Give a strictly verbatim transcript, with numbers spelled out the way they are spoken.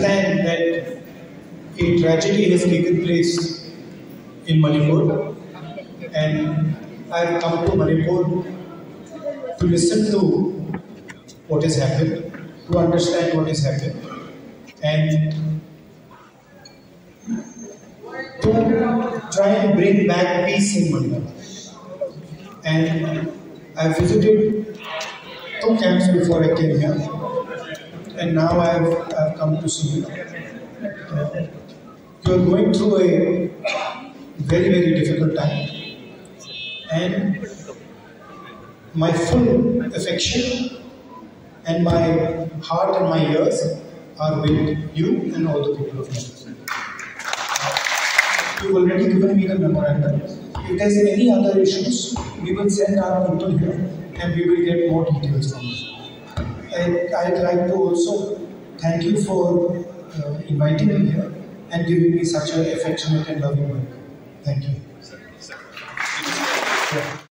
understand that a tragedy has taken place in Manipur, and I have come to Manipur to listen to what has happened, to understand what has happened, and to try and bring back peace in Manipur. And I visited two camps before I came here, and now I have, I have come to see you. Uh, you are going through a very, very difficult time, and my full affection and my heart and my ears are with you and all the people of Manipur. You've already given me the memorandum. If there's any other issues, we will send our people here and we will get more details from you. And I'd like to also thank you for uh, inviting me here and giving me such an affectionate and loving welcome. Thank you.